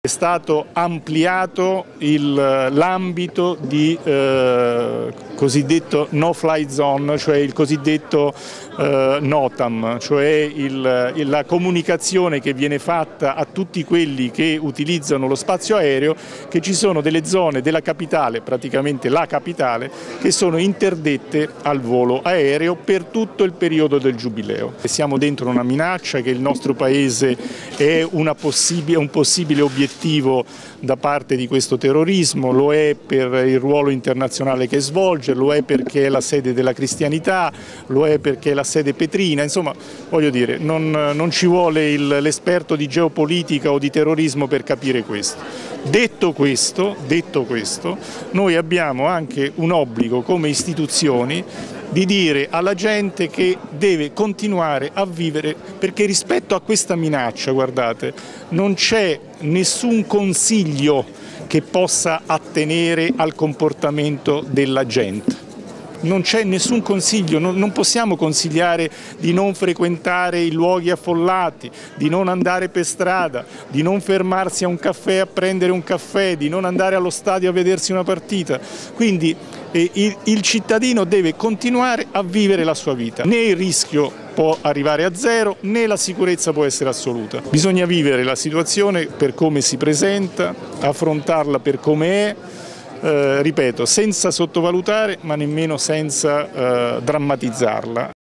È stato ampliato l'ambito di cosiddetto no-fly zone, cioè il cosiddetto NOTAM, cioè la comunicazione che viene fatta a tutti quelli che utilizzano lo spazio aereo, che ci sono delle zone della capitale, praticamente la capitale, che sono interdette al volo aereo per tutto il periodo del Giubileo. Siamo dentro una minaccia che il nostro Paese è un possibile obiettivo da parte di questo terrorismo, lo è per il ruolo internazionale che svolge, lo è perché è la sede della cristianità, lo è perché è la sede petrina, insomma voglio dire, non ci vuole l'esperto di geopolitica o di terrorismo per capire questo. Detto questo, noi abbiamo anche un obbligo come istituzioni di dire alla gente che deve continuare a vivere, perché rispetto a questa minaccia, guardate, non c'è nessun consiglio che possa attenere al comportamento della gente. Non c'è nessun consiglio, non possiamo consigliare di non frequentare i luoghi affollati, di non andare per strada, di non fermarsi a un caffè a prendere un caffè, di non andare allo stadio a vedersi una partita. Quindi il cittadino deve continuare a vivere la sua vita. Né il rischio può arrivare a zero, né la sicurezza può essere assoluta. Bisogna vivere la situazione per come si presenta, affrontarla per come è, ripeto, senza sottovalutare ma nemmeno senza drammatizzarla.